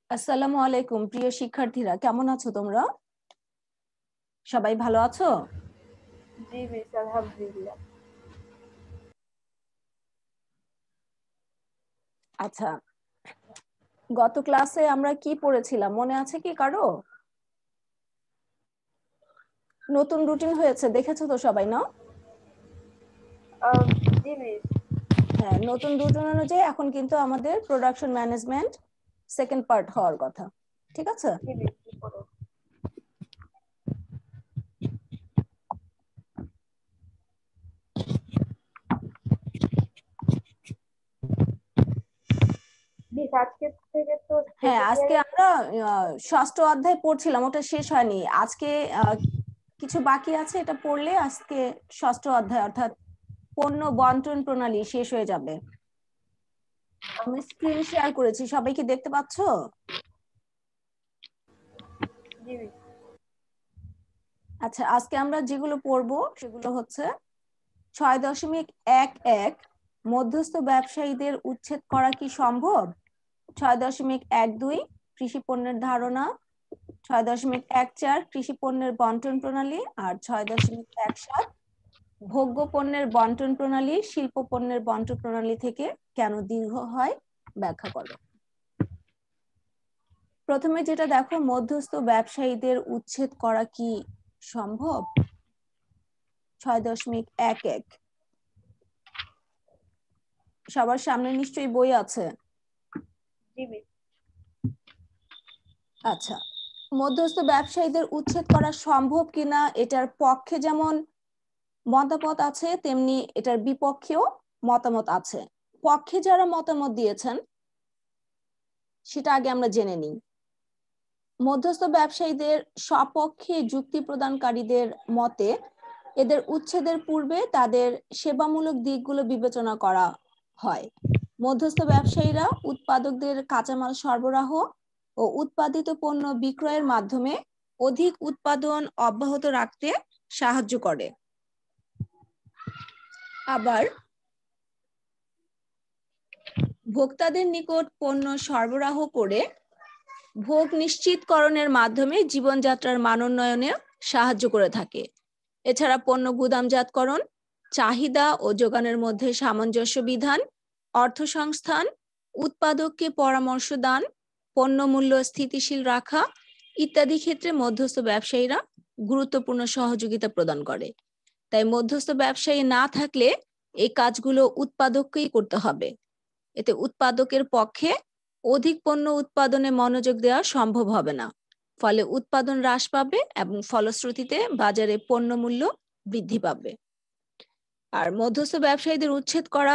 আসসালামু আলাইকুম প্রিয় শিক্ষার্থীরা, কেমন আছো তোমরা? সবাই ভালো আছো? জি মিস, আলহামদুলিল্লাহ। আচ্ছা, গত ক্লাসে আমরা কি পড়েছিলাম মনে আছে কি কারো? নতুন রুটিন হয়েছে, দেখেছো তো সবাই, না? জি মিস। হ্যাঁ, নতুন রুটিন অনুযায়ী এখন কিন্তু আমাদের প্রোডাকশন ম্যানেজমেন্ট সেকেন্ড পার্ট হওয়ার কথা, ঠিক আছে? জি মিস, কি পড়ো? মিস, আজকে থেকে তো হ্যাঁ, সেকেন্ড আজকে ইয়ারে। আমরা ষষ্ঠ অধ্যায় পড়ছিলাম, ওটা শেষ হয়নি। আজকে কিছু বাকি আছে, এটা পড়লে আজকে ষষ্ঠ অধ্যায় অর্থাৎ পণ্য বন্টন প্রণালী শেষ হয়ে যাবে। আমি স্ক্রিন শেয়ার করেছি, সবাই কি দেখতে পাচ্ছো? জি মিস। আচ্ছা, আজকে আমরা যেগুলো পড়বো সেগুলো হচ্ছে 6.11 মধ্যস্থ ব্যবসায়ীদের উচ্ছেদ করা কি সম্ভব, 6.12 কৃষি পণ্যের ধারণা, 6.14 কৃষি পণ্যের বন্টন প্রণালী, আর 6.17 ভোগ্য পণ্যের বন্টন প্রণালী শিল্প পণ্যের বন্টন প্রণালী থেকে কেন দীর্ঘ হয় ব্যাখ্যা করো। প্রথমে যেটা দেখো, মধ্যস্থ ব্যবসায়ীদের উচ্ছেদ করা কি সম্ভব, 6.11। সবার সামনে নিশ্চয়ই বই আছে। জি মিস। আচ্ছা, মধ্যস্থ ব্যবসায়ীদের উচ্ছেদ করা সম্ভব কিনা এটার পক্ষে যেমন মতামত আছে, তেমনি এটার বিপক্ষেও মতামত আছে। পক্ষে যারা মতামত দিয়েছেন সেটা আগে আমরা জেনে নিই। মধ্যস্থ ব্যবসায়ীদের সপক্ষে যুক্তি প্রদানকারীদের মতে এদের উচ্ছেদের পূর্বে তাদের সেবামূলক দিকগুলো বিবেচনা করা হয়। মধ্যস্থ ব্যবসায়ীরা উৎপাদকদের কাঁচামাল সরবরাহ ও উৎপাদিত পণ্য বিক্রয়ের মাধ্যমে অধিক উৎপাদন অব্যাহত রাখতে সাহায্য করে। আবার ভোক্তাদের নিকট পণ্য সরবরাহ করে ভোগ নিশ্চিতকরণের মাধ্যমে জীবনযাত্রার মানোন্নয়নে সাহায্য করে থাকে। এছাড়া পণ্য গুদামজাতকরণ, চাহিদা ও যোগানের মধ্যে সামঞ্জস্য বিধান, অর্থসংস্থান, উৎপাদককে পরামর্শ দান, পণ্য মূল্য স্থিতিশীল রাখা ইত্যাদি ক্ষেত্রে মধ্যস্থ ব্যবসায়ীরা গুরুত্বপূর্ণ সহযোগিতা প্রদান করে। তাই মধ্যস্থ ব্যবসায়ী না থাকলে এই কাজগুলো উৎপাদককেই করতে হবে। এতে উৎপাদকের পক্ষে অধিক পণ্য উৎপাদনে মনোযোগ দেওয়া সম্ভব হবে না, ফলে উৎপাদন হ্রাস পাবে এবং ফলশ্রুতিতে বাজারে পণ্য মূল্য বৃদ্ধি পাবে। আর মধ্যস্থ ব্যবসায়ীদের উচ্ছেদ করা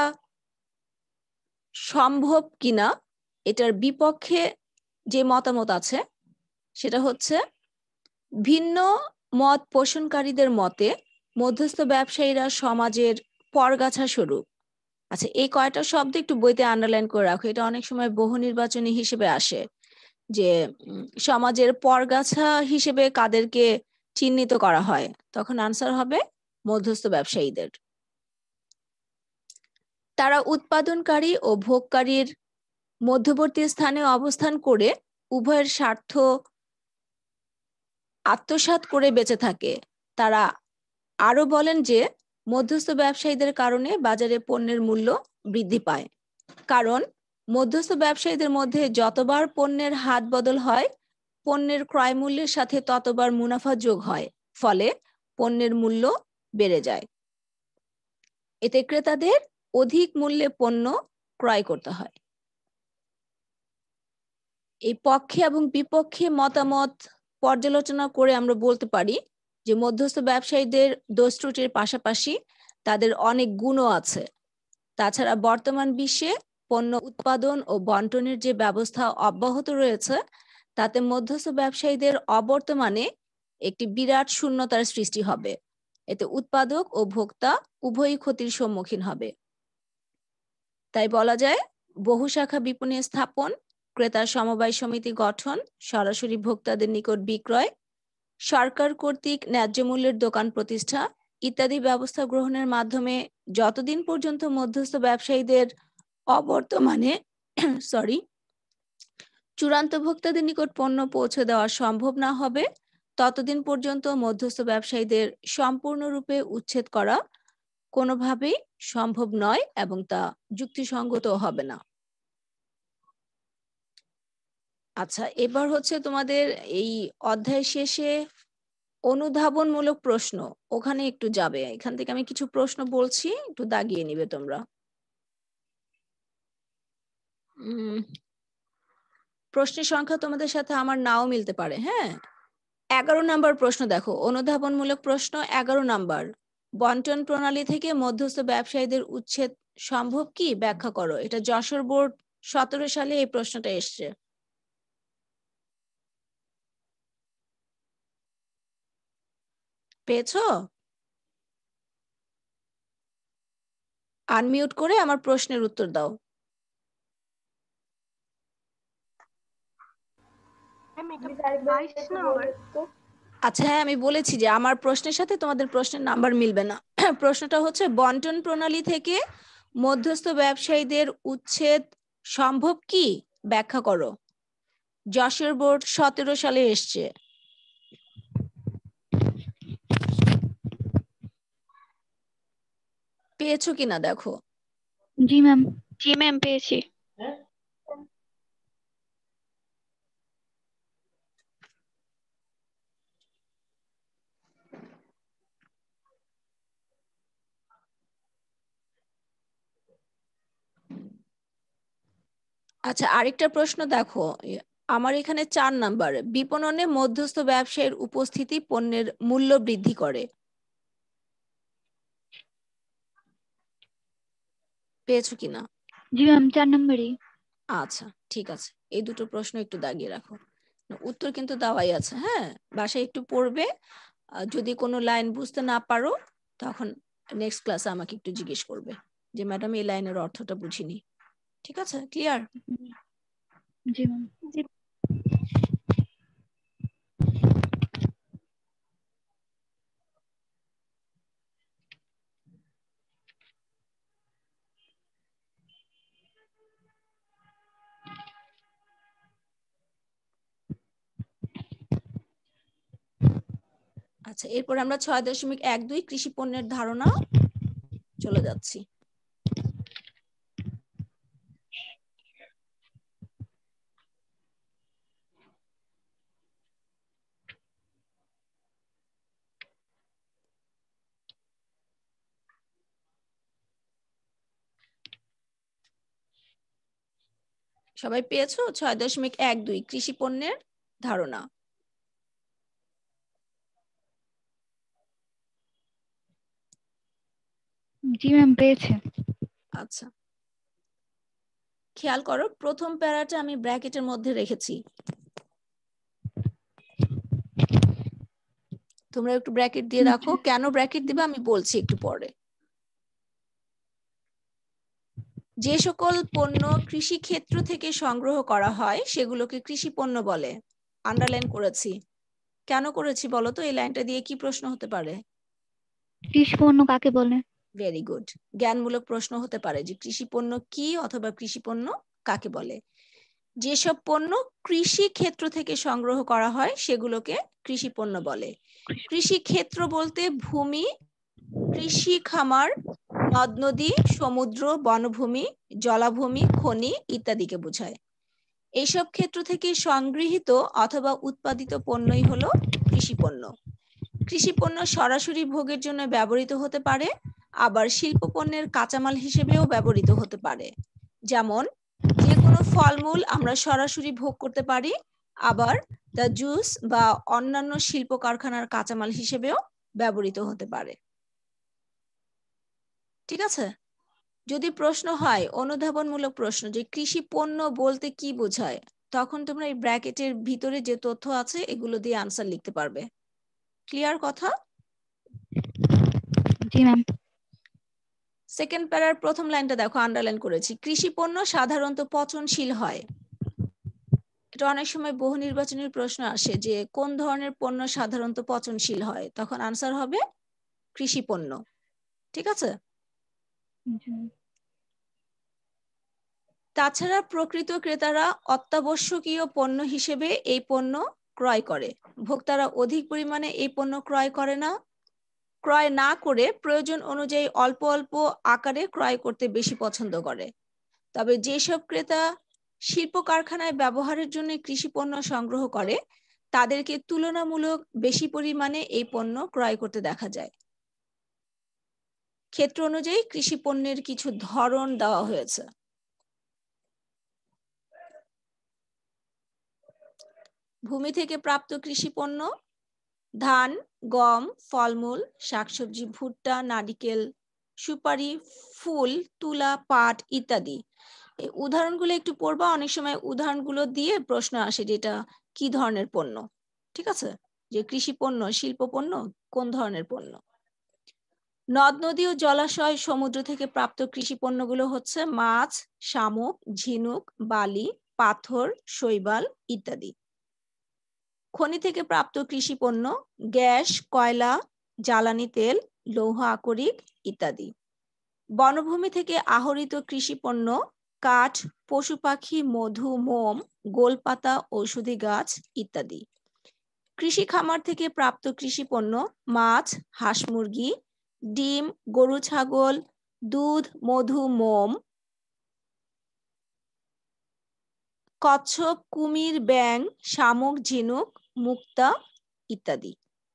সম্ভব কিনা এটার বিপক্ষে যে মতামত আছে সেটা হচ্ছে, ভিন্ন মত পোষণকারীদের মতে মধ্যস্থ ব্যবসায়ীরা সমাজের পরগাছা স্বরূপ। আচ্ছা, এই কয়টা শব্দ একটু বইতে আন্ডারলাইন করে রাখো, এটা অনেক সময় বহু নির্বাচনী হিসেবে আসে, যে সমাজের পরগাছা হিসেবে কাদেরকে চিহ্নিত করা হয়, তখন আনসার হবে মধ্যস্থ ব্যবসায়ীদের। তারা উৎপাদনকারী ও ভোগকারীর মধ্যবর্তী স্থানে অবস্থান করে উভয়ের স্বার্থ আত্মসাৎ করে বেঁচে থাকে। তারা আরো বলেন যে মধ্যস্থ ব্যবসায়ীদের কারণে বাজারে পণ্যের মূল্য বৃদ্ধি পায়, কারণ মধ্যস্থ ব্যবসায়ীদের মধ্যে যতবার পণ্যের হাত বদল হয় পণ্যের ক্রয় মূল্যের সাথে ততবার মুনাফা যোগ হয়, ফলে পণ্যের মূল্য বেড়ে যায়। এতে ক্রেতাদের অধিক মূল্যে পণ্য ক্রয় করতে হয়। এই পক্ষে এবং বিপক্ষে মতামত পর্যালোচনা করে আমরা বলতে পারি যে মধ্যস্থ ব্যবসায়ীদের দোষ ত্রুটির পাশাপাশি তাদের অনেক গুণও আছে। তাছাড়া বর্তমান বিশ্বে পণ্য উৎপাদন ও বন্টনের যে ব্যবস্থা অব্যাহত রয়েছে তাতে মধ্যস্থ ব্যবসায়ীদের অবর্তমানে একটি বিরাট শূন্যতার সৃষ্টি হবে। এতে উৎপাদক ও ভোক্তা উভয়ই ক্ষতির সম্মুখীন হবে। তাই বলা যায় বহুশাখা বিপণী স্থাপন, ক্রেতার সমবায় সমিতি গঠন, সরাসরি ভোক্তাদের নিকট বিক্রয়, সরকার কর্তৃক ন্যায্য মূল্যের দোকান প্রতিষ্ঠা ইত্যাদি ব্যবস্থা গ্রহণের মাধ্যমে যতদিন পর্যন্ত মধ্যস্থ ব্যবসায়ীদের অবর্তমানে চূড়ান্ত ভোক্তাদের নিকট পণ্য পৌঁছে দেওয়া সম্ভব না হবে ততদিন পর্যন্ত মধ্যস্থ ব্যবসায়ীদের সম্পূর্ণরূপে উচ্ছেদ করা কোনোভাবেই সম্ভব নয় এবং তা যুক্তিসঙ্গত হবে না। আচ্ছা, এবার হচ্ছে তোমাদের এই অধ্যায় শেষে অনুধাবনমূলক প্রশ্ন, ওখানে একটু যাবে। এখান থেকে আমি কিছু প্রশ্ন বলছি, একটু দাগিয়ে নিবে তোমরা। প্রশ্নের সংখ্যা তোমাদের সাথে আমার নাও মিলতে পারে। হ্যাঁ, 11 নাম্বার প্রশ্ন দেখো, অনুধাবনমূলক প্রশ্ন 11 নাম্বার। বন্টন প্রণালী থেকে মধ্যস্থ ব্যবসায়ীদের উচ্ছেদ সম্ভব কি ব্যাখ্যা করো। এটা যশোর বোর্ড 17 সালে এই প্রশ্নটা এসছে। পেয়েছো? আনমিউট করে আমার প্রশ্নের উত্তর দাও। আচ্ছা, হ্যাঁ, আমি বলেছি যে আমার প্রশ্নের সাথে তোমাদের প্রশ্নের নাম্বার মিলবে না। প্রশ্নটা হচ্ছে বন্টন প্রণালী থেকে মধ্যস্থ ব্যবসায়ীদের উচ্ছেদ সম্ভব কি ব্যাখ্যা করো। যশোর বোর্ড 17 সালে এসছে। পেয়েছো কিনা দেখো। জি ম্যাম। জি ম্যাম, পেয়েছি। আচ্ছা, আরেকটা প্রশ্ন দেখো, আমার এখানে 4 নাম্বার। বিপণনে মধ্যস্থ ব্যবসায়ীর উপস্থিতি পণ্যের মূল্য বৃদ্ধি করে। পেয়েছো কিনা? জি ম্যাম, 4 নম্বরই। আচ্ছা, ঠিক আছে, এই দুটো প্রশ্ন একটু দাগিয়ে রাখো। উত্তর কিন্তু দেওয়াই আছে। হ্যাঁ, বাসায় একটু পড়বে। যদি কোনো লাইন বুঝতে না পারো তখন নেক্সট ক্লাসে আমাকে একটু জিজ্ঞেস করবে যে ম্যাডাম এই লাইনের অর্থটা বুঝিনি। ঠিক আছে, ক্লিয়ার? জি ম্যাম। আচ্ছা, এরপর আমরা 6.12 কৃষি পণ্যের ধারণা চলে যাচ্ছি। সবাই পেয়েছো? 6.12 কৃষি পণ্যের ধারণা। জি ম্যাম, পেয়েছে। আচ্ছা, খেয়াল করো, প্রথম প্যারাটা আমি ব্র্যাকেটের মধ্যে রেখেছি। তোমরা একটু ব্র্যাকেট দিয়ে রাখো। কেন ব্র্যাকেট দিবে আমি বলছি একটু পরে। যে সকল পণ্য কৃষি ক্ষেত্র থেকে সংগ্রহ করা হয় সেগুলোকে কৃষি পণ্য বলে। আন্ডারলাইন করেছি। কেন করেছি বলো তো? এই লাইনটা দিয়ে কি প্রশ্ন হতে পারে? কৃষি পণ্য কাকে বলে? ভেরি গুড, জ্ঞানমূলক প্রশ্ন হতে পারে যে কৃষি পণ্য কি অথবা কৃষি পণ্য কাকে বলে। যেসব পণ্য কৃষি ক্ষেত্র থেকে সংগ্রহ করা হয় সেগুলোকে কৃষি পণ্য বলে। কৃষি ক্ষেত্র বলতে ভূমি, কৃষি খামার, নদ নদী, সমুদ্র, বনভূমি, জলাভূমি, খনি ইত্যাদিকে বোঝায়। এইসব ক্ষেত্র থেকে সংগৃহীত অথবা উৎপাদিত পণ্যই হলো কৃষি পণ্য। কৃষি পণ্য সরাসরি ভোগের জন্য ব্যবহৃত হতে পারে, আবার শিল্প পণ্যের কাঁচামাল হিসেবেও ব্যবহৃত হতে পারে। যেমন যে কোনো ফলমূল আমরা সরাসরি ভোগ করতে পারি, আবার তা জুস বা অন্যান্য শিল্প কারখানার কাঁচামাল হিসেবেও ব্যবহৃত হতে পারে। ঠিক আছে? যদি প্রশ্ন হয় অনুধাবনমূলক প্রশ্ন যে কৃষি পণ্য বলতে কি বোঝায়, তখন তোমরা এই ব্র্যাকেটের ভিতরে যে তথ্য আছে এগুলো দিয়ে আনসার লিখতে পারবে। ক্লিয়ার কথা? জি ম্যাম। সেকেন্ড প্যারার প্রথম লাইনটা দেখো, আন্ডারলাইন করেছি। কৃষি পণ্য সাধারণত পচনশীল হয়। এটা অনেক সময় বহু নির্বাচনের প্রশ্ন আসে যে কোন ধরনের পণ্য সাধারণত পচনশীল হয়, তখন আনসার হবে কৃষি পণ্য। ঠিক আছে? তাছাড়া প্রকৃত ক্রেতারা অত্যাবশ্যকীয় পণ্য হিসেবে এই পণ্য ক্রয় করে। ভোক্তারা অধিক পরিমাণে এই পণ্য ক্রয় না করে প্রয়োজন অনুযায়ী অল্প অল্প আকারে ক্রয় করতে বেশি পছন্দ করে। তবে যেসব ক্রেতা শিল্প কারখানায় ব্যবহারের জন্য কৃষি পণ্য সংগ্রহ করে তাদেরকে তুলনামূলক বেশি পরিমাণে এই পণ্য ক্রয় করতে দেখা যায়। ক্ষেত্র অনুযায়ী কৃষি পণ্যের কিছু ধরন দেওয়া হয়েছে। ভূমি থেকে প্রাপ্ত কৃষি পণ্য: ধান, গম, ফলমূল, শাকসবজি, ভুট্টা, নারিকেল, সুপারি, ফুল, তুলা, পাট ইত্যাদি। এই উদাহরণগুলো একটু পড়বা, অনেক সময় উদাহরণগুলো দিয়ে প্রশ্ন আসে যে এটা কি ধরনের পণ্য। ঠিক আছে, যে কৃষি পণ্য, শিল্প পণ্য কোন ধরনের পণ্য। নদ নদী ও জলাশয়, সমুদ্র থেকে প্রাপ্ত কৃষি পণ্যগুলো হচ্ছে মাছ, শামুক, ঝিনুক, বালি, পাথর, শৈবাল ইত্যাদি। খনি থেকে প্রাপ্ত কৃষি পণ্য: গ্যাস, কয়লা, জ্বালানি তেল, লৌহ আকরিক ইত্যাদি। বনভূমি থেকে আহরিত কৃষি পণ্য: কাঠ, পশু পাখি, মধু, মোম, গোলপাতা, ঔষধি গাছ ইত্যাদি। কৃষি খামার থেকে প্রাপ্ত কৃষি পণ্য: মাছ, হাঁস মুরগি, ডিম, গরু ছাগল, দুধ, মধু, মোম, কচ্ছপ, কুমির, ব্যাং, শামুক, ঝিনুক, মুক্তা ইত্যাদি।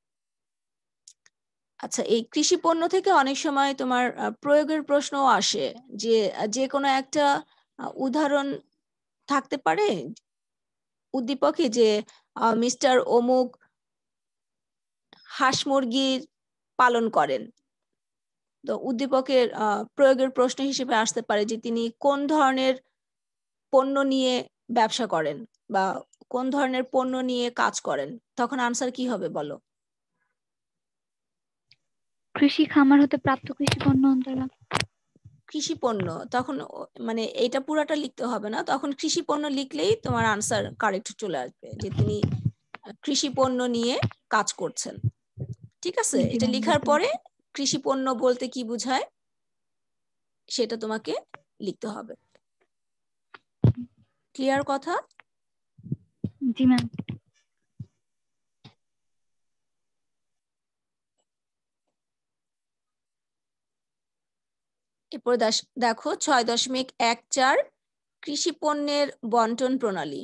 আচ্ছা, এই কৃষি পণ্য থেকে অনেক সময় তোমার প্রয়োগের প্রশ্নও আসে, যে কোনো একটা উদাহরণ থাকতে পারে উদ্দীপকে, যে মিস্টার অমুক হাঁস মুরগির পালন করেন। তো উদ্দীপকের প্রয়োগের প্রশ্ন হিসেবে আসতে পারে যে তিনি কোন ধরনের পণ্য নিয়ে ব্যবসা করেন বা কোন ধরনের পণ্য নিয়ে কাজ করেন। তখন আনসার কি হবে বলো? কৃষি খামার হতে প্রাপ্ত কৃষি পণ্য অন্তর্ভুক্ত। কৃষি পণ্য, তখন মানে এটা পুরাটা লিখতে হবে না, তখন কৃষি পণ্য লিখলেই তোমার আনসার কারেক্ট চলে আসবে, যে তিনি কৃষি পণ্য নিয়ে কাজ করছেন। ঠিক আছে, এটা লেখার পরে কৃষি পণ্য বলতে কি বোঝায় সেটা তোমাকে লিখতে হবে। ক্লিয়ার কথা? জি ম্যাম। এরপর দেখো 6.14 কৃষি পণ্যের বন্টন প্রণালী।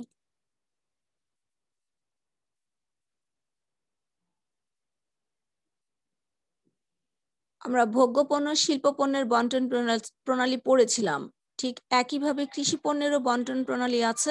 আমরা ভোগ্য পণ্য, শিল্প পণ্যের বন্টন প্রণালী পড়েছিলাম, ঠিক একইভাবে কৃষি পণ্যেরও বন্টন প্রণালী আছে।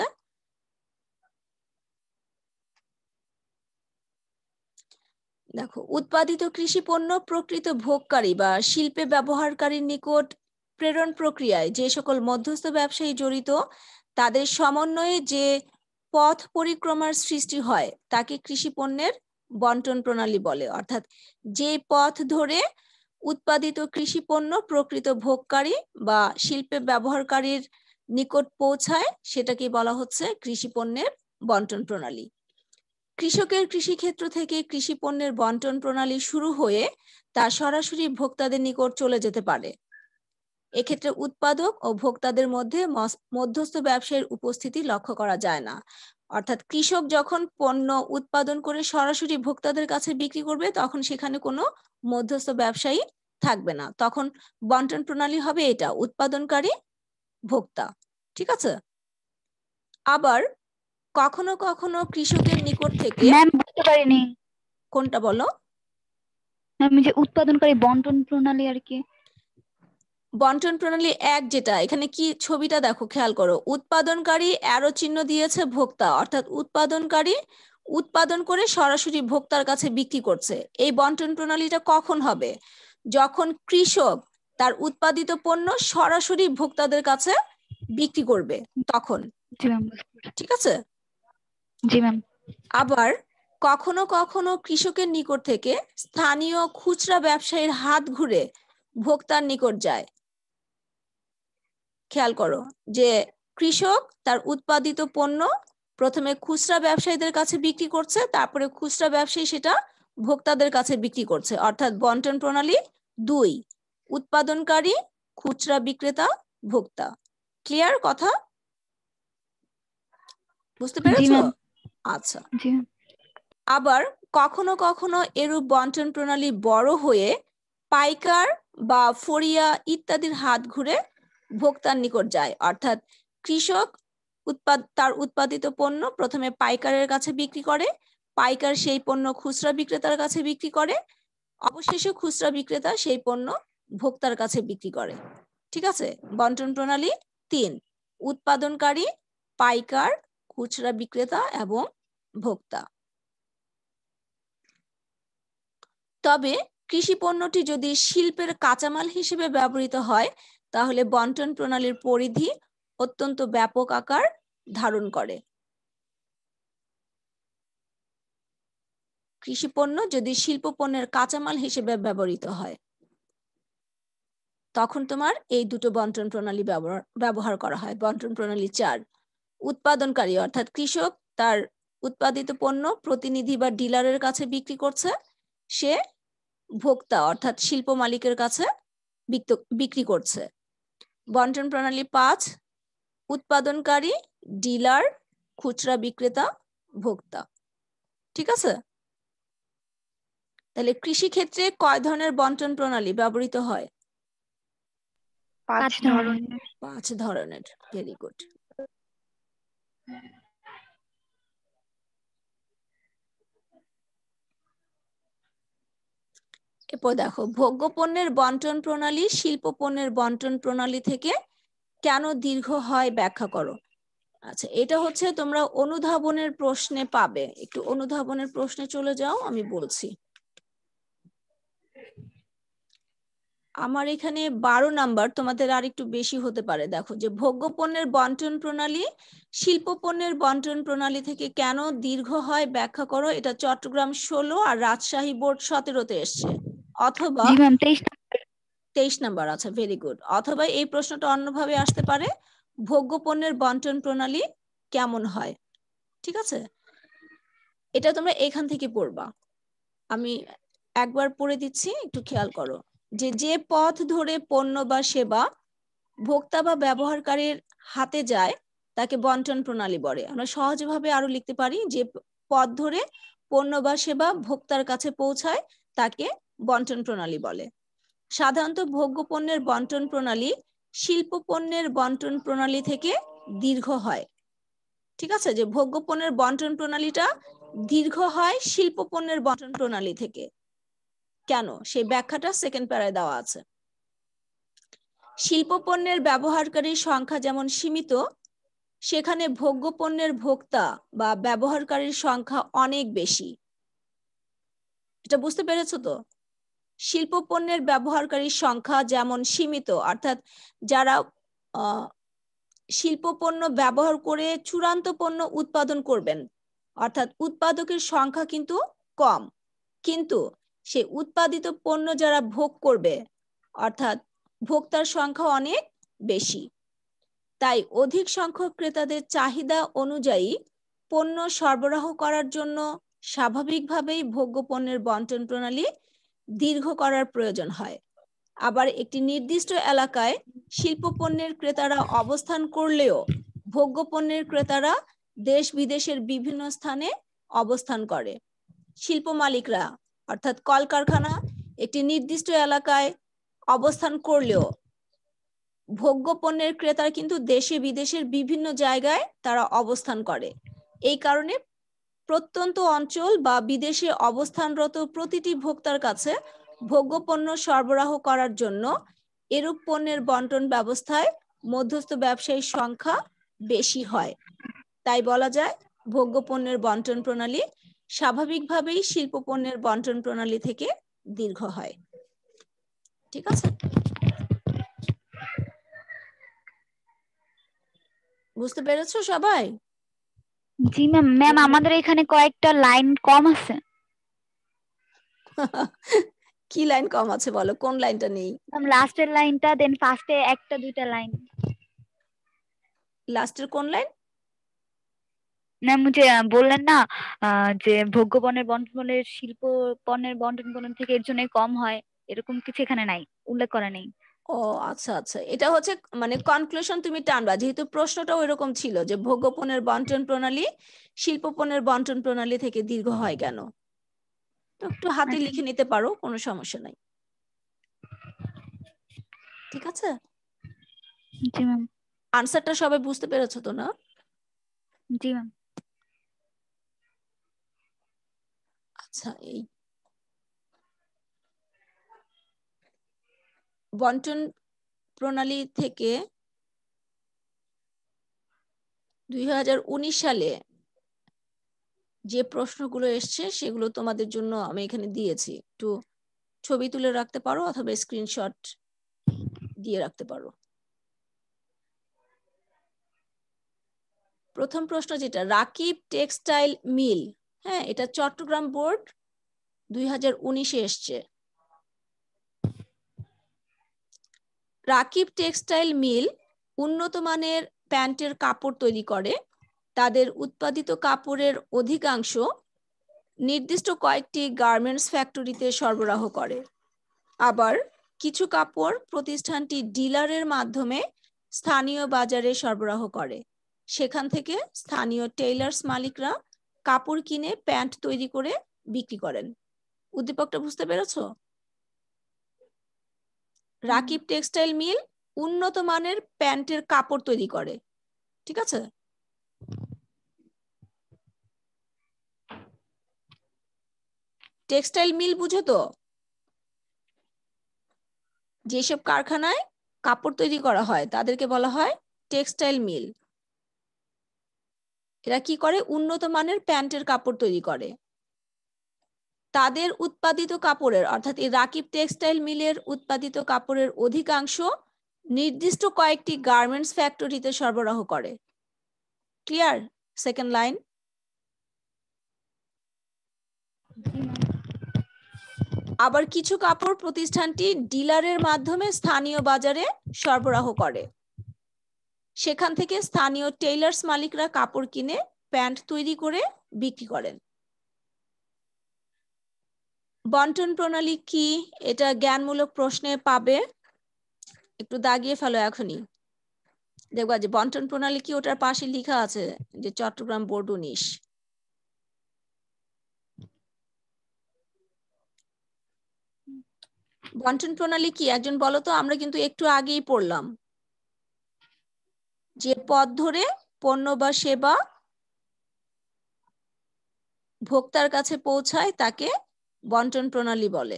দেখো, উৎপাদিত কৃষি পণ্য প্রকৃত ভোগকারী বা শিল্পে ব্যবহারকারীর নিকট প্রেরণ প্রক্রিয়ায় যে সকল মধ্যস্থ ব্যবসায়ী জড়িত তাদের সমন্বয়ে যে পথ পরিক্রমার সৃষ্টি হয় তাকে কৃষি পণ্যের বন্টন প্রণালী বলে। অর্থাৎ যে পথ ধরে উৎপাদিত কৃষি পণ্য প্রকৃত ভোগকারী বা শিল্পে ব্যবহারকারীর নিকট পৌঁছায় সেটাকে বলা হচ্ছে কৃষি পণ্যের বন্টন প্রণালী। কৃষকের কৃষিক্ষেত্র থেকে কৃষি পণ্যের বন্টন প্রণালী শুরু হয়ে তা সরাসরি ভোক্তাদের নিকট চলে যেতে পারে। এক্ষেত্রে উৎপাদক ও ভোক্তাদের মধ্যে মধ্যস্থ ব্যবসায়ীর উপস্থিতি লক্ষ্য করা যায় না। অর্থাৎ কৃষক যখন পণ্য উৎপাদন করে সরাসরি ভোক্তাদের কাছে বিক্রি করবে তখন সেখানে কোনো মধ্যস্থ ব্যবসায়ী থাকবে না, তখন বন্টন প্রণালী হবে এটা উৎপাদনকারী ভোক্তা। ঠিক আছে। আবার কখনো কখনো কৃষকের নিকট থেকে, ম্যাম বুঝতে পারিনি। কোনটা বলো? আমি যে উৎপাদনকারী বন্টন প্রণালী আর কি। বন্টন প্রণালী এক, যেটা এখানে কি ছবিটা দেখো, খেয়াল করো, উৎপাদনকারী অ্যারো চিহ্ন দিয়েছে ভোক্তা, অর্থাৎ উৎপাদনকারী উৎপাদন করে সরাসরি ভোক্তার কাছে বিক্রি করছে। এই বন্টন প্রণালীটা কখন হবে? যখন কৃষক তার উৎপাদিত পণ্য সরাসরি ভোক্তাদের কাছে বিক্রি করবে তখন। জি ম্যাম। ঠিক আছে। জি ম্যাম। আবার কখনো কখনো কৃষকের নিকট থেকে স্থানীয় খুচরা ব্যবসায়ীর হাত ঘুরে ভোক্তার নিকট যায়। খেয়াল করো যে কৃষক তার উৎপাদিত পণ্য প্রথমে খুচরা ব্যবসায়ীদের কাছে বিক্রি করছে, তারপরে খুচরা ব্যবসায়ী সেটা ভোক্তাদের কাছে বিক্রি করছে। অর্থাৎ বন্টন প্রণালী 2, উৎপাদনকারী, খুচরা বিক্রেতা, ভোক্তা। ক্লিয়ার কথা? বুঝতে জি পেরেছো? ম্যাম। আচ্ছা, জি আবার কখনো কখনো এরূপ বন্টন প্রণালী বড় হয়ে পাইকার বা ফড়িয়া ইত্যাদির হাত ঘুরে ভোক্তার নিকট যায়, অর্থাৎ কৃষক তার উৎপাদিত পণ্য প্রথমে পাইকারের কাছে বিক্রি করে, পাইকার সেই পণ্য খুচরা বিক্রেতার কাছে বিক্রি করে, অবশেষে খুচরা বিক্রেতা সেই পণ্য ভোক্তার কাছে বিক্রি করে। ঠিক আছে? বন্টন প্রণালী 3: উৎপাদনকারী, পাইকার, খুচরা বিক্রেতা এবং ভোক্তা। তবে কৃষি পণ্যটি যদি শিল্পের কাঁচামাল হিসেবে ব্যবহৃত হয় তাহলে বন্টন প্রণালীর পরিধি অত্যন্ত ব্যাপক আকার ধারণ করে। কৃষি পণ্য যদি শিল্প পণ্যের কাঁচামাল হিসেবে ব্যবহৃত হয় তখন তোমার এই দুটো বন্টন প্রণালী ব্যবহার করা হয়। বন্টন প্রণালী 4: উৎপাদনকারী, অর্থাৎ কৃষক তার উৎপাদিত পণ্য প্রতিনিধি বা ডিলারের কাছে বিক্রি করছে, সে ভোক্তা অর্থাৎ শিল্প মালিকের কাছে বিক্রি করছে। বন্টন প্রণালী 5: উৎপাদনকারী, ডিলার, খুচরা বিক্রেতা, ভোক্তা। ঠিক আছে? তাহলে কৃষি ক্ষেত্রে কয় ধরনের বন্টন প্রণালী ব্যবহৃত হয়? 5 ধরনের। 5 ধরনের। Very good. এরপর দেখো, ভোগ্য পণ্যের বন্টন প্রণালী শিল্প পণ্যের বন্টন প্রণালী থেকে কেন দীর্ঘ হয় ব্যাখ্যা করো। আচ্ছা, এটা হচ্ছে তোমরা অনুধাবনের প্রশ্নে পাবে। একটু অনুধাবনের প্রশ্নে চলে যাও, আমি বলছি। আমার এখানে 12 নাম্বার, তোমাদের আর একটু বেশি হতে পারে। দেখো যে ভোগ্য পণ্যের বন্টন প্রণালী শিল্প পণ্যের বন্টন প্রণালী থেকে কেন দীর্ঘ হয় ব্যাখ্যা করো। এটা চট্টগ্রাম 16 আর রাজশাহী বোর্ড 17-তে এসছে। অথবা জি ম্যাম 23 নাম্বার। আচ্ছা, ভেরি গুড। অথবা এই প্রশ্নটা অন্যভাবে আসতে পারে, ভোগ্য পণ্যের বন্টন প্রণালী কেমন হয়। ঠিক আছে? এটা তোমরা এখান থেকে পড়বা। আমি একবার পড়ে দিচ্ছি, একটু খেয়াল করো। যে পথ ধরে পণ্য বা সেবা ভোক্তা বা ব্যবহারকারীর হাতে যায় তাকে বন্টন প্রণালী বলে। আমরা সহজভাবে আরো লিখতে পারি, যে পথ ধরে পণ্য বা সেবা ভোক্তার কাছে পৌঁছায় তাকে বন্টন প্রণালী বলে। সাধারণত ভোগ্য পণ্যের বন্টন প্রণালী শিল্প পণ্যের বন্টন প্রণালী থেকে দীর্ঘ হয়। ঠিক আছে? যে ভোগ্য পণ্যের বন্টন প্রণালীটা দীর্ঘ হয় শিল্প পণ্যের বন্টন প্রণালী থেকে। কেন? সেই ব্যাখ্যাটা সেকেন্ড প্যারায় দেওয়া আছে। শিল্প পণ্যের ব্যবহারকারীর সংখ্যা যেমন সীমিত, সেখানে ভোগ্য পণ্যের ভোক্তা বা ব্যবহারকারীর সংখ্যা অনেক বেশি। এটা বুঝতে পেরেছো তো? শিল্প পণ্যের ব্যবহারকারীর সংখ্যা যেমন সীমিত, অর্থাৎ যারা শিল্প পণ্য ব্যবহার করে চূড়ান্ত পণ্য উৎপাদন করবেন, অর্থাৎ উৎপাদকের সংখ্যা কিন্তু কম, কিন্তু সেই উৎপাদিত পণ্য যারা ভোগ করবে অর্থাৎ ভোক্তার সংখ্যা অনেক বেশি। তাই অধিক সংখ্যক ক্রেতাদের চাহিদা অনুযায়ী পণ্য সরবরাহ করার জন্য স্বাভাবিকভাবেই ভোগ্য পণ্যের বন্টন প্রণালী দীর্ঘ করার প্রয়োজন হয়। আবার একটি নির্দিষ্ট এলাকায় শিল্প পণ্যের ক্রেতারা অবস্থান করলেও ভোগ্য পণ্যের ক্রেতারা দেশ বিদেশের বিভিন্ন স্থানে অবস্থান করে। শিল্প মালিকরা অর্থাৎ কলকারখানা একটি নির্দিষ্ট এলাকায় অবস্থান করলেও ভোগ্য পণ্যের ক্রেতারা কিন্তু দেশে বিদেশের বিভিন্ন জায়গায় তারা অবস্থান করে। এই কারণে প্রত্যন্ত অঞ্চল বা বিদেশে অবস্থানরত প্রতিটি ভোক্তার কাছে ভোগ্য পণ্য সরবরাহ করার জন্য এরূপ পণ্যের বন্টন ব্যবস্থায় মধ্যস্থ ব্যবসায়ীর সংখ্যা বেশি হয়। তাই বলা যায় ভোগ্য পণ্যের বন্টন প্রণালী স্বাভাবিকভাবেই শিল্প পণ্যের বন্টন প্রণালী থেকে দীর্ঘ হয়। ঠিক আছে? বুঝতে পেরেছো সবাই? জি ম্যাম। ম্যাম আমাদের এখানে কয়েকটা লাইন কম আছে। কি লাইন কম আছে বলো, কোন লাইনটা নেই? ম্যাম লাস্টের লাইনটা, দেন ফার্স্টে একটা দুইটা লাইন। লাস্টের কোন লাইন? ম্যাম যে বললেন না যে ভোগ্য পণ্যের বন্টনের শিল্প পণ্যের বন্টন থেকে এর জন্য কম হয়, এরকম কিছু এখানে নাই, উল্লেখ করা নেই। ও আচ্ছা আচ্ছা, এটা হচ্ছে মানে কনক্লুশন তুমি টানবা, যেহেতু প্রশ্নটা ওইরকম ছিল যে ভোগ্যপণ্যের বন্টন প্রণালী শিল্পপণ্যের বন্টন প্রণালী থেকে দীর্ঘ হয় কেন। তো একটু হাতে লিখে নিতে পারো, কোনো সমস্যা নাই। ঠিক আছে, জি ম্যাম। আনসারটা সবাই বুঝতে পেরেছো তো না? জি ম্যাম। আচ্ছা, এই বন্টন প্রণালী থেকে 2019 সালে যে প্রশ্নগুলো এসছে সেগুলো তোমাদের জন্য আমি এখানে দিয়েছি, একটু ছবি তুলে রাখতে পারো অথবা স্ক্রিনশট দিয়ে রাখতে পারো। প্রথম প্রশ্ন যেটা, রাকিব টেক্সটাইল মিল, হ্যাঁ এটা চট্টগ্রাম বোর্ড 2019-এ এসছে। রাকিব টেক্সটাইল মিল উন্নত মানের প্যান্টের কাপড় তৈরি করে। তাদের উৎপাদিত কাপড়ের অধিকাংশ নির্দিষ্ট কয়েকটি গার্মেন্টস ফ্যাক্টরিতে সরবরাহ করে। আবার কিছু কাপড় প্রতিষ্ঠানটি ডিলারের মাধ্যমে স্থানীয় বাজারে সরবরাহ করে। সেখান থেকে স্থানীয় টেইলার্স মালিকরা কাপড় কিনে প্যান্ট তৈরি করে বিক্রি করেন। উদ্দীপকটা বুঝতে পেরেছো? রাকিব টেক্সটাইল মিল উন্নত মানের প্যান্টের কাপড় তৈরি করে, ঠিক আছে? টেক্সটাইল মিল বুঝো তো? যেসব কারখানায় কাপড় তৈরি করা হয় তাদেরকে বলা হয় টেক্সটাইল মিল। এরা কি করে? উন্নত মানের প্যান্টের কাপড় তৈরি করে। তাদের উৎপাদিত কাপড়ের, অর্থাৎ এই রাকিব টেক্সটাইল মিলের উৎপাদিত কাপড়ের অধিকাংশ নির্দিষ্ট কয়েকটি গার্মেন্টস ফ্যাক্টরিতে সরবরাহ করে। ক্লিয়ার? Second line. আবার কিছু কাপড় প্রতিষ্ঠানটি ডিলারের মাধ্যমে স্থানীয় বাজারে সরবরাহ করে। সেখান থেকে স্থানীয় টেইলার্স মালিকরা কাপড় কিনে প্যান্ট তৈরি করে বিক্রি করেন। বন্টন প্রণালী কি? এটা জ্ঞানমূলক প্রশ্নে পাবে, একটু দাগিয়ে ফেলো এখনই। দেখবা যে বন্টন প্রণালী কি ওটার পাশে লেখা আছে যে চট্টগ্রাম বোর্ড 19। বন্টন প্রণালী কি একজন বলো তো? আমরা কিন্তু একটু আগেই পড়লাম যে পথ ধরে পণ্য বা সেবা ভোক্তার কাছে পৌঁছায় তাকে বন্টন প্রণালী বলে।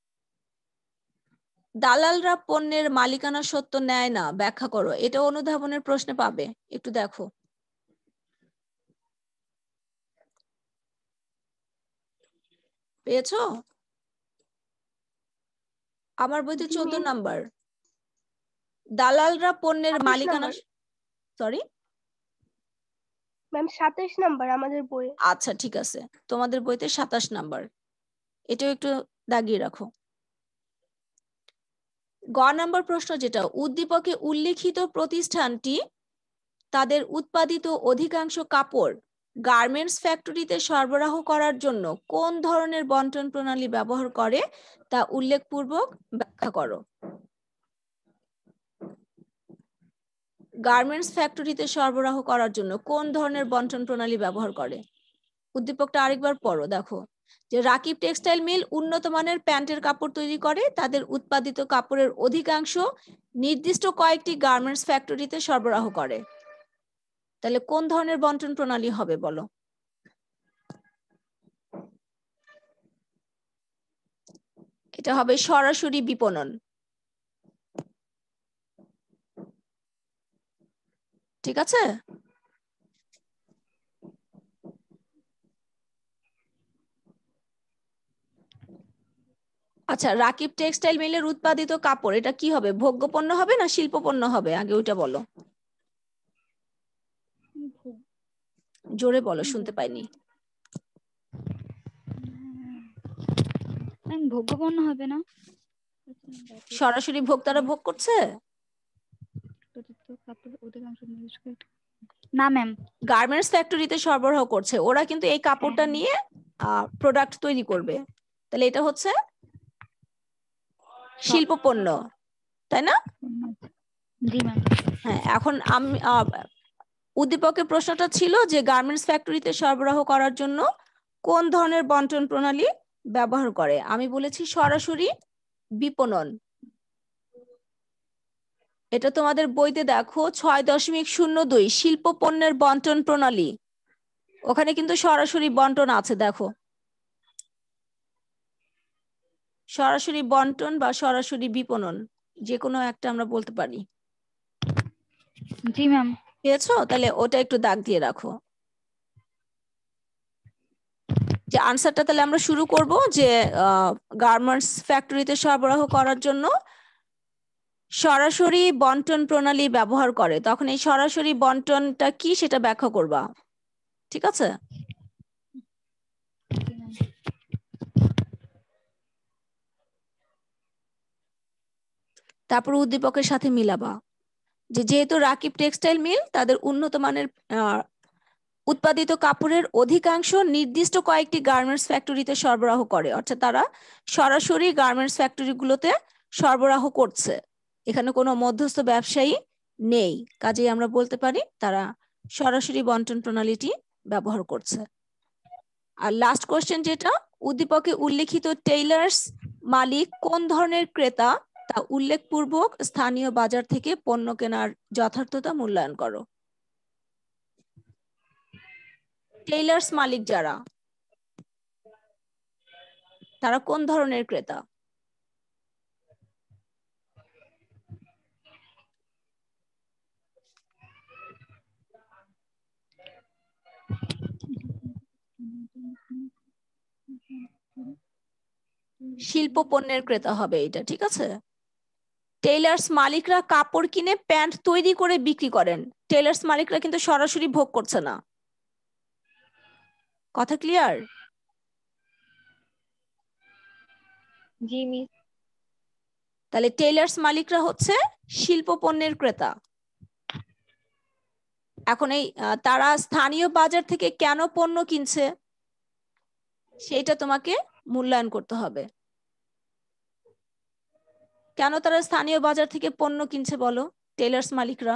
দালালরা পণ্যের মালিকানা সত্ত্ব নেয় না, ব্যাখ্যা করো। এটা অনুধাবনের প্রশ্নে পাবে, একটু দেখো। পেয়েছো? আমার বইতে 14 নাম্বার। দালালরা পণ্যের মালিকানা, সরি ম্যাম 27 নাম্বার আমাদের বইয়ে। আচ্ছা ঠিক আছে, তোমাদের বইতে 27 নাম্বার, এটাও একটু দাগিয়ে রাখো। গ নাম্বার প্রশ্ন যেটা, উদ্দীপকে উল্লেখিত প্রতিষ্ঠানটি তাদের উৎপাদিত অধিকাংশ কাপড় গার্মেন্টস ফ্যাক্টরিতে সরবরাহ করার জন্য কোন ধরনের বন্টন প্রণালী ব্যবহার করে তা উল্লেখপূর্বক ব্যাখ্যা করো। গার্মেন্টস ফ্যাক্টরিতে সরবরাহ করার জন্য কোন ধরনের বন্টন প্রণালী ব্যবহার করে? উদ্দীপকটা আরেকবার পড়ো, দেখো যে রাকিব টেক্সটাইল মিল উন্নত মানের প্যান্টের কাপড় তৈরি করে। তাদের উৎপাদিত কাপড়ের অধিকাংশ নির্দিষ্ট কয়েকটি গার্মেন্টস ফ্যাক্টরিতে সরবরাহ করে। তাহলে কোন ধরনের বন্টন প্রণালী হবে বলো? এটা হবে সরাসরি বিপণন, ঠিক আছে? আচ্ছা, রাকিব টেক্সটাইল মিলের উৎপাদিত কাপড় এটা কি হবে? ভোগ্যপণ্য হবে না শিল্পপণ্য হবে? আগে ওইটা বলো, জোরে বলো, শুনতে পাইনি। ভোগ্যপণ্য হবে না? সরাসরি ভোক্তারা ভোগ করছে? না ম্যাম, গার্মেন্টস ফ্যাক্টরিতে সরবরাহ করছে, ওরা কিন্তু এই কাপড়টা নিয়ে প্রোডাক্ট তৈরি করবে। তাহলে এটা হচ্ছে শিল্পপণ্য। তাই না? জি ম্যাম। হ্যাঁ, এখন আমি উদ্দীপকের প্রশ্নটা ছিল যে গার্মেন্টস ফ্যাক্টরিতে সরবরাহ করার জন্য কোন ধরনের বন্টন প্রণালী ব্যবহার করে। আমি বলেছি সরাসরি বিপণন। এটা তোমাদের বইতে দেখো 6.02 শিল্প পণ্যের বন্টন প্রণালী, ওখানে কিন্তু সরাসরি বন্টন আছে। দেখো, সরাসরি বন্টন বা সরাসরি বিপণন যে কোনো একটা আমরা বলতে পারি। জি ম্যাম। পেয়েছো? তাহলে ওটা একটু দাগ দিয়ে রাখো। যে আনসারটা তাহলে আমরা শুরু করব যে গার্মেন্টস ফ্যাক্টরিতে সরবরাহ করার জন্য সরাসরি বন্টন প্রণালী ব্যবহার করে। তখন এই সরাসরি বন্টনটা কি সেটা ব্যাখ্যা করবা, ঠিক আছে? তারপর উদ্দীপকের সাথে মিলাবা যে যেহেতু রাকিব টেক্সটাইল মিল তাদের উন্নত মানের উৎপাদিত কাপড়ের অধিকাংশ নির্দিষ্ট কয়েকটি গার্মেন্টস ফ্যাক্টরিতে সরবরাহ করে, অর্থাৎ তারা সরাসরি গার্মেন্টস ফ্যাক্টরিগুলোতে সরবরাহ করছে, এখানে কোনো মধ্যস্থ ব্যবসায়ী নেই, কাজেই আমরা বলতে পারি তারা সরাসরি বন্টন প্রণালীটি ব্যবহার করছে। আর লাস্ট কোশ্চেন যেটা, উদ্দীপকে উল্লেখিত টেইলার্স মালিক কোন ধরনের ক্রেতা তা উল্লেখপূর্বক স্থানীয় বাজার থেকে পণ্য কেনার যথার্থতা মূল্যায়ন করো। টেইলার্স মালিক যারা, তারা কোন ধরনের ক্রেতা? শিল্প পণ্যের ক্রেতা হবে এটা, ঠিক আছে? টেইলার্স মালিকরা কাপড় কিনে প্যান্ট তৈরি করে বিক্রি করেন, টেইলার্স মালিকরা কিন্তু সরাসরি ভোগ করছে না। কথা ক্লিয়ার? জি মিস। তাহলে টেইলার্স মালিকরা হচ্ছে শিল্প পণ্যের ক্রেতা। এখন এই তারা স্থানীয় বাজার থেকে কেন পণ্য কিনছে সেটা তোমাকে মূল্যায়ন করতে হবে। কেন তারা স্থানীয় বাজার থেকে পণ্য কিনছে বলো টেইলার্স মালিকরা?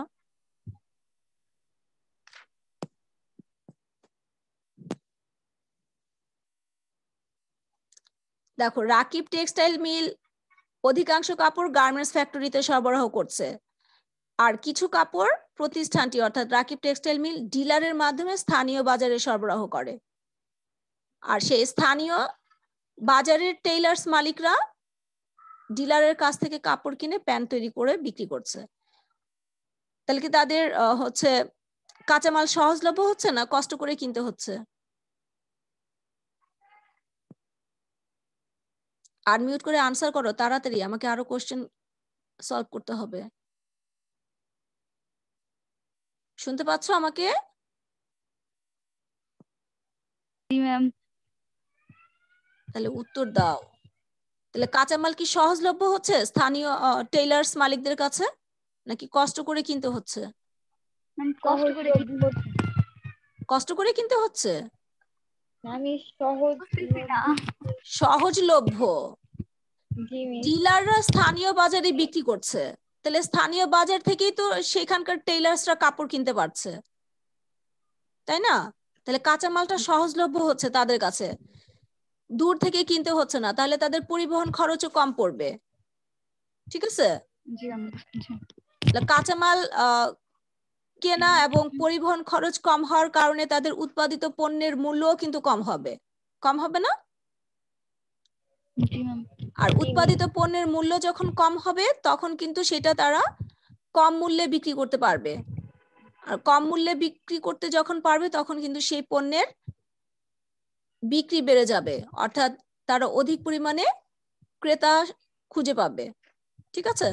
দেখো, রাকিব টেক্সটাইল মিল অধিকাংশ কাপড় গার্মেন্টস ফ্যাক্টরিতে সরবরাহ করছে, আর কিছু কাপড় প্রতিষ্ঠানটি অর্থাৎ রাকিব টেক্সটাইল মিল ডিলারের মাধ্যমে স্থানীয় বাজারে সরবরাহ করে, আর সেই স্থানীয় বাজারের টেইলার্স মালিকরা ডিলারের কাছ থেকে কাপড় কিনে প্যান্ট তৈরি করে বিক্রি করছে। তাহলে কি তাদের হচ্ছে কাঁচামাল সহজলভ্য হচ্ছে না কষ্ট করে কিনতে হচ্ছে? আনমিউট করে আনসার করো তাড়াতাড়ি, আমাকে আরো কোশ্চেন সলভ করতে হবে। শুনতে পাচ্ছ আমাকে? জি ম্যাম। তাহলে উত্তর দাও। তাহলে কাঁচামাল কি সহজলভ্য হচ্ছে স্থানীয় টেইলার্স মালিকদের কাছে নাকি কষ্ট করে কিনতে হচ্ছে? কষ্ট করে কিনতে হচ্ছে। আমি সহজলভ্য। ডিলাররা স্থানীয় বাজারে বিক্রি করছে, তাহলে স্থানীয় বাজার থেকেই তো সেখানকার টেইলার্সরা কাপড় কিনতে পারছে, তাই না? তাহলে কাঁচামালটা সহজলভ্য হচ্ছে তাদের কাছে, দূর থেকে কিনতে হচ্ছে না, তাহলে তাদের পরিবহন খরচও কম পড়বে, ঠিক আছে? কাঁচামাল কেনা এবং পরিবহন খরচ কম হওয়ার কারণে তাদের উৎপাদিত পণ্যের মূল্যও কিন্তু কম হবে, কম হবে না? আর উৎপাদিত পণ্যের মূল্য যখন কম হবে তখন কিন্তু সেটা তারা কম মূল্যে বিক্রি করতে পারবে, আর কম মূল্যে বিক্রি করতে যখন পারবে তখন কিন্তু সেই পণ্যের বিক্রি বেড়ে যাবে, অর্থাৎ তারা অধিক পরিমাণে ক্রেতা খুঁজে পাবে, ঠিক আছে?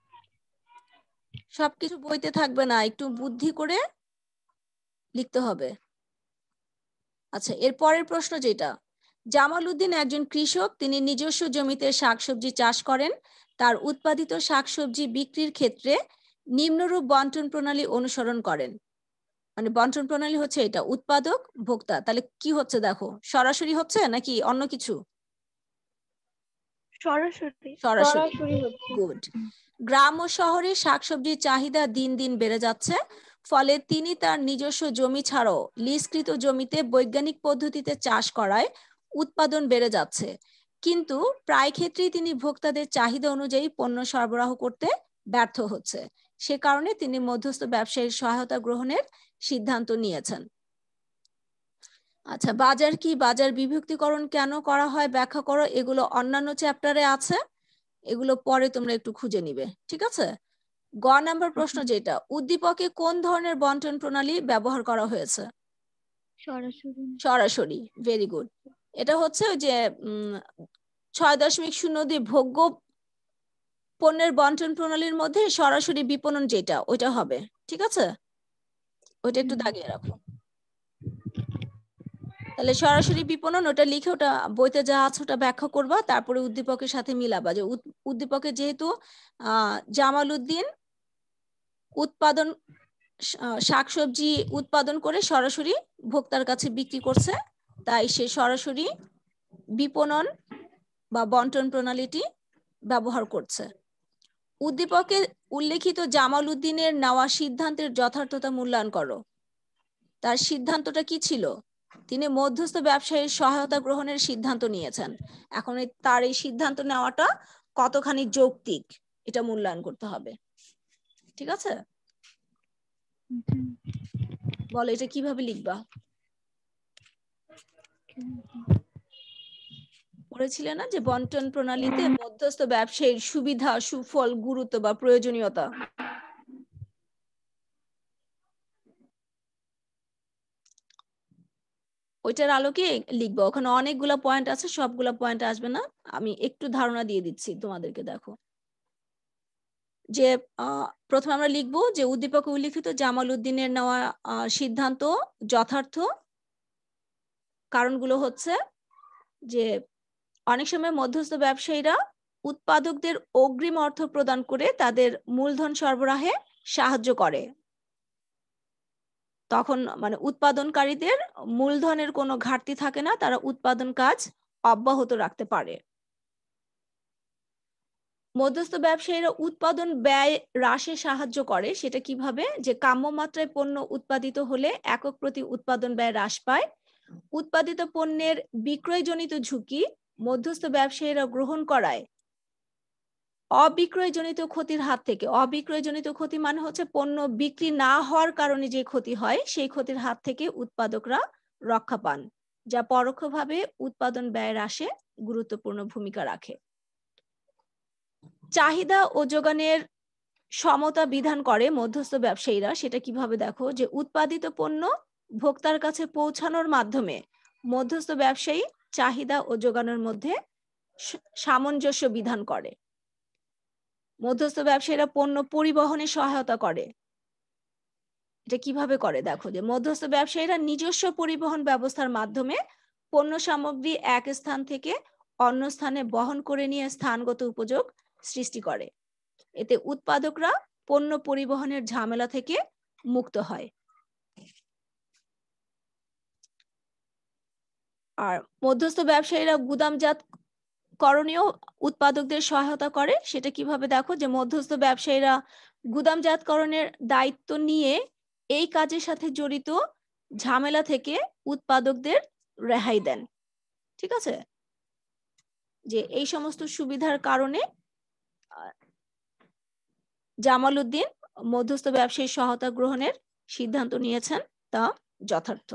সবকিছু বইতে থাকবে না, একটু বুদ্ধি করে লিখতে হবে। আচ্ছা, এর পরের প্রশ্ন যেটা, জামাল উদ্দিন একজন কৃষক, তিনি নিজস্ব জমিতে শাকসবজি চাষ করেন, তার উৎপাদিত শাকসবজি বিক্রির ক্ষেত্রে নিম্নরূপ বন্টন প্রণালী অনুসরণ করেন। মানে বন্টন প্রণালী হচ্ছে এটা, উৎপাদক ভোক্তা, তাহলে কি হচ্ছে দেখো, সরাসরি হচ্ছে নাকি অন্য কিছু? সরাসরি। সরাসরি, গুড। গ্রাম ও শহরে শাকসবজির চাহিদা দিন দিন বেড়ে যাচ্ছে, ফলে তিনি তার নিজস্ব জমি ছাড়াও লিজকৃত জমিতে বৈজ্ঞানিক পদ্ধতিতে চাষ করায় উৎপাদন বেড়ে যাচ্ছে, কিন্তু প্রায় ক্ষেত্রেই তিনি ভোক্তাদের চাহিদা অনুযায়ী পণ্য সরবরাহ করতে ব্যর্থ হচ্ছে। সে কারণে তিনি মধ্যস্থ ব্যবসায়ীর সহায়তা গ্রহণের সিদ্ধান্ত নিয়েছেন। আচ্ছা, বাজার কি, বাজার বিভক্তিকরণ কেন করা হয় ব্যাখ্যা করো। এগুলো অন্যান্য চ্যাপ্টারে আছে, এগুলো পরে তোমরা একটু খুঁজে নিবে, ঠিক আছে। গ নাম্বার প্রশ্ন যেটা, উদ্দীপকে কোন ধরনের বন্টন প্রণালী ব্যবহার করা হয়েছে? সরাসরি। সরাসরি, ভেরি গুড। এটা হচ্ছে ওই যে 6.02 ভোগ্য পণ্যের বন্টন প্রণালীর মধ্যে সরাসরি বিপণন যেটা, ওইটা হবে, ঠিক আছে। ওইটা একটু দাগিয়ে রাখো। তাহলে সরাসরি বিপণন ওটা লিখে ওটা বইতে যা আছে ওটা ব্যাখ্যা করবা, তারপরে উদ্দীপকের সাথে মিলাবা যে উদ্দীপকে যেহেতু জামাল উদ্দিন উৎপাদন শাকসবজি উৎপাদন করে সরাসরি ভোক্তার কাছে বিক্রি করছে, তাই সে সরাসরি বিপণন বা বন্টন প্রণালীটি ব্যবহার করছে। উদ্দীপকে উল্লেখিত জামাল উদ্দিনের নেওয়া সিদ্ধান্তের যথার্থতা মূল্যায়ন করো। তার সিদ্ধান্তটা কি ছিল? তিনি মধ্যস্থ ব্যবসায়ীর সহায়তা গ্রহণের সিদ্ধান্ত নিয়েছেন। এখন তার এই সিদ্ধান্ত নেওয়াটা কতখানি যৌক্তিক এটা মূল্যায়ন করতে হবে, ঠিক আছে। বলো এটা কিভাবে লিখবা? পড়েছিলে না যে বন্টন প্রণালীতে মধ্যস্থ ব্যবসায়ীর সুবিধা, সুফল, গুরুত্ব বা প্রয়োজনীয়তা। ওইটার আলোকে লিখবো। ওখানে অনেকগুলা পয়েন্ট আছে, সবগুলা পয়েন্ট আসবে না, আমি একটু ধারণা দিয়ে দিচ্ছি তোমাদেরকে। দেখো যে প্রথমে আমরা লিখবো যে উদ্দীপকে উল্লিখিত জামাল উদ্দিনের নেওয়া সিদ্ধান্ত যথার্থ। কারণগুলো হচ্ছে যে অনেক সময় মধ্যস্থ ব্যবসায়ীরা উৎপাদকদের অগ্রিম অর্থ প্রদান করে তাদের মূলধন সরবরাহে সাহায্য করে, তখন মানে উৎপাদনকারীদের মূলধনের কোনো ঘাটতি থাকে না, তারা উৎপাদন কাজ অব্যাহত রাখতে পারে। মধ্যস্থ ব্যবসায়ীরা উৎপাদন ব্যয় হ্রাসে সাহায্য করে, সেটা কিভাবে? যে কাম্য মাত্রায় পণ্য উৎপাদিত হলে একক প্রতি উৎপাদন ব্যয় হ্রাস পায়। উৎপাদিত পণ্যের বিক্রয়জনিত ঝুঁকি মধ্যস্থ ব্যবসায়ীরা গ্রহণ করায় অবিক্রয়জনিত ক্ষতির হাত থেকে, অবিক্রয়জনিত ক্ষতি মানে হচ্ছে পণ্য বিক্রি না হওয়ার কারণে যে ক্ষতি হয় সেই ক্ষতির হাত থেকে উৎপাদকরা রক্ষা পান, যা পরোক্ষভাবে উৎপাদন ব্যয় হ্রাসে গুরুত্বপূর্ণ ভূমিকা রাখে। চাহিদা ও যোগানের সমতা বিধান করে মধ্যস্থ ব্যবসায়ীরা, সেটা কিভাবে? দেখো যে উৎপাদিত পণ্য ভোক্তার কাছে পৌঁছানোর মাধ্যমে মধ্যস্থ ব্যবসায়ী চাহিদা ও যোগানের মধ্যে সামঞ্জস্য বিধান করে। মধ্যস্থ ব্যবসায়ীরা পণ্য পরিবহনে সহায়তা করে। এটা কিভাবে করে? দেখো যে মধ্যস্থ ব্যবসায়ীরা নিজস্ব পরিবহন ব্যবস্থার মাধ্যমে পণ্য সামগ্রী এক স্থান থেকে অন্য স্থানে বহন করে নিয়ে স্থানগত উপযোগ সৃষ্টি করে। এতে উৎপাদকরা পণ্য পরিবহনের ঝামেলা থেকে মুক্ত হয়। আর মধ্যস্থ ব্যবসায়ীরা গুদামজাত করণীয় উৎপাদকদের সহায়তা করে, সেটা কিভাবে? দেখো যে মধ্যস্থ ব্যবসায়ীরা গুদামজাতকরণের দায়িত্ব নিয়ে এই কাজের সাথে জড়িত ঝামেলা থেকে উৎপাদকদের রেহাই দেন, ঠিক আছে। যে এই সমস্ত সুবিধার কারণে জামাল উদ্দিন মধ্যস্থ ব্যবসায়ীর সহায়তা গ্রহণের সিদ্ধান্ত নিয়েছেন, তা যথার্থ।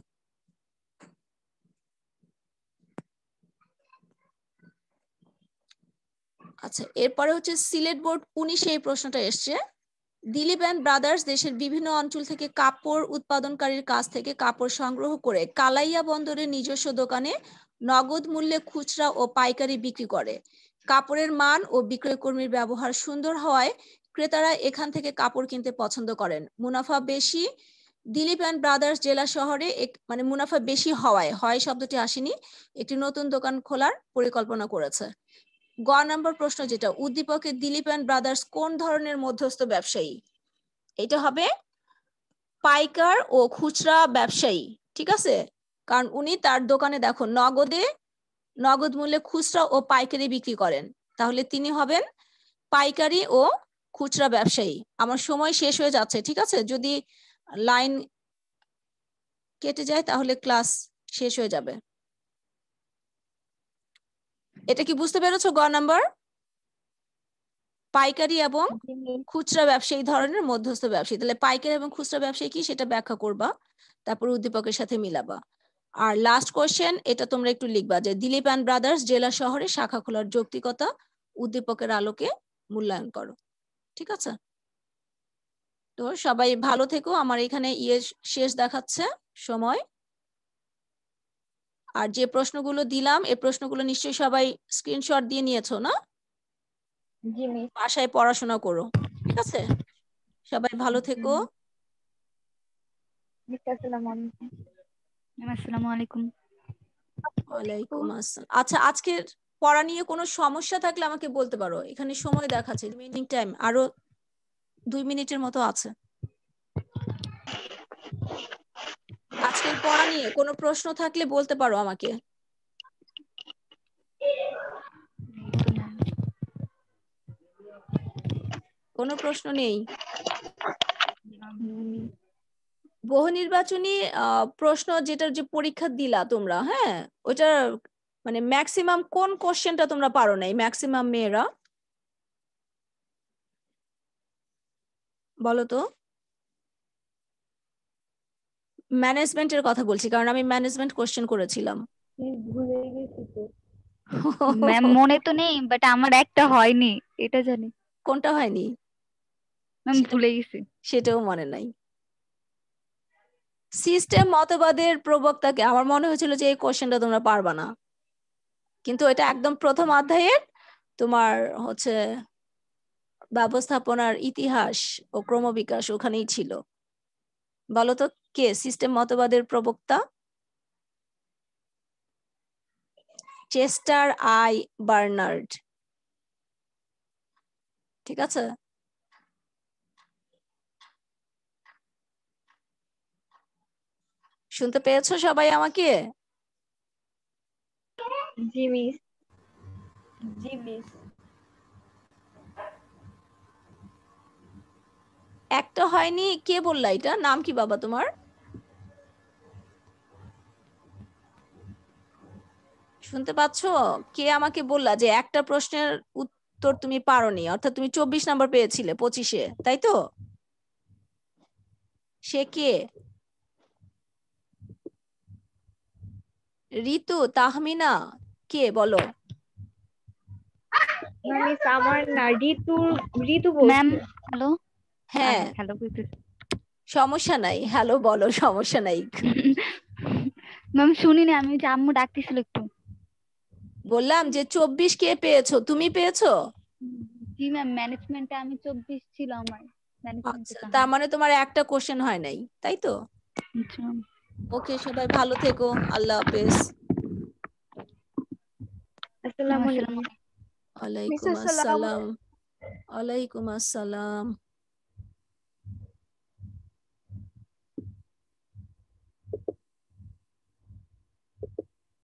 আচ্ছা, এরপরে হচ্ছে সিলেট বোর্ড 19 এই প্রশ্নটা এসছে। দিলীপ অ্যান্ড ব্রাদার্স দেশের বিভিন্ন অঞ্চল থেকে কাপড় উৎপাদনকারীর কাছ থেকে কাপড় সংগ্রহ করে কালাইয়া বন্দরের নিজস্ব দোকানে নগদ মূল্যে খুচরা ও পাইকারি বিক্রি করে। কাপড়ের মান ও বিক্রয় কর্মীর ব্যবহার সুন্দর হওয়ায় ক্রেতারা এখান থেকে কাপড় কিনতে পছন্দ করেন। মুনাফা বেশি। দিলীপ অ্যান্ড ব্রাদার্স জেলা শহরে মানে মুনাফা বেশি হওয়ায়, হয় শব্দটি আসেনি, একটি নতুন দোকান খোলার পরিকল্পনা করেছে। গ নম্বর প্রশ্ন যেটা, উদ্দীপকে দিলীপ অ্যান্ড ব্রাদার্স কোন ধরনের মধ্যস্থ ব্যবসায়ী? এটা হবে পাইকার ও খুচরা ব্যবসায়ী, ঠিক আছে। কারণ উনি তার দোকানে দেখো নগদ মূল্যে খুচরা ও পাইকারি বিক্রি করেন, তাহলে তিনি হবেন পাইকারি ও খুচরা ব্যবসায়ী। আমার সময় শেষ হয়ে যাচ্ছে, ঠিক আছে? যদি লাইন কেটে যায় তাহলে ক্লাস শেষ হয়ে যাবে। এটা কি বুঝতে পেরেছো? গ নাম্বার, পাইকারি এবং খুচরা ব্যবসায়ী ধরনের মধ্যস্থ ব্যবসায়ী। তাহলে পাইকারি এবং খুচরা ব্যবসায়ী কি সেটা ব্যাখ্যা করবা, তারপর উদ্দীপকের সাথে মিলাবা। আর লাস্ট কোশ্চেন, এটা তোমরা একটু লিখবা যে দিলীপ অ্যান্ড ব্রাদার্স জেলা শহরে শাখা খোলার যৌক্তিকতা উদ্দীপকের আলোকে মূল্যায়ন করো। ঠিক আছে? তো সবাই ভালো থেকো। আমার এখানে শেষ দেখাচ্ছে সময়। আর যে প্রশ্নগুলো দিলাম এই প্রশ্নগুলো নিশ্চয়ই সবাই স্ক্রিনশট দিয়ে নিয়েছো না? জি মিস। বাসায় পড়াশোনা করো, ঠিক আছে? সবাই ভালো থেকো। আসসালামু আলাইকুম। আসসালামু আলাইকুম। ওয়ালাইকুম আসসালাম। আচ্ছা, আজকের পড়া নিয়ে কোনো সমস্যা থাকলে আমাকে বলতে পারো। এখানে সময় দেখাচ্ছে রিমেইনিং টাইম আরো 2 মিনিটের মতো আছে। আজকের পড়া নিয়ে কোনো প্রশ্ন থাকলে বলতে পারো আমাকে। কোনো প্রশ্ন নেই? বহু নির্বাচনী প্রশ্ন যেটার যে পরীক্ষা দিলা তোমরা, হ্যাঁ, ওইটা মানে ম্যাক্সিমাম কোন কোশ্চেনটা তোমরা পারো নাই? ম্যাক্সিমাম মেয়েরা বলো তো। ম্যানেজমেন্টের কথা বলছি, কারণ আমি ম্যানেজমেন্ট কোশ্চেন করেছিলাম। ভুলে গেছি তো। ম্যাম মনে তো নেই, বাট আমার একটা হয়নি এটা জানি। কোনটা হয়নি? ম্যাম ভুলে গেছি। সেটাও মনে নাই। সিস্টেম মতবাদের প্রবক্তাকে, আমার মনে হয়েছিল যে এই কোশ্চেনটা তোমরা পারবা না, কিন্তু এটা একদম প্রথম অধ্যায়ের তোমার হচ্ছে ব্যবস্থাপনার ইতিহাস ও ক্রমবিকাশ ওখানেই ছিল। বলো তো কে সিস্টেম মতবাদের প্রবক্তা? Chester I Barnard. ঠিক আছে? শুনতে পেয়েছো সবাই আমাকে? জি মিস। জি মিস। একটা হয়নি, কে বললা এটা? নাম কি বাবা তোমার? শুনতে পাচ্ছো? কে আমাকে বললা যে একটা প্রশ্নের উত্তর তুমি পারোনি, অর্থাৎ তুমি 24 নাম্বার পেয়েছিলে 25-এ, তাই তো? সে কে? ঋতু, তাহমিনা, কে বলো? মিস আমার না, ঋতু ম্যাম বলছে। হ্যালো। হ্যাঁ, হ্যালো কইতেছি। সমস্যা নাই, হ্যালো বলো, সমস্যা নাই। ম্যাম শুনিনি, আমি যে আম্মু ডাকতেছিল একটু। বললাম যে 24 কে পেয়েছো? তুমি পেয়েছো? জি ম্যাম, ম্যানেজমেন্টে আমি 24 ছিল আমার। আচ্ছা, তার মানে তোমার একটা কোশ্চেন হয় নাই, তাই তো? আচ্ছা। ওকে, সবাই ভালো থেকো। আল্লাহ হাফেজ। আসসালামু আলাইকুম। ওয়ালাইকুম আসসালাম। ওয়ালাইকুম আসসালাম।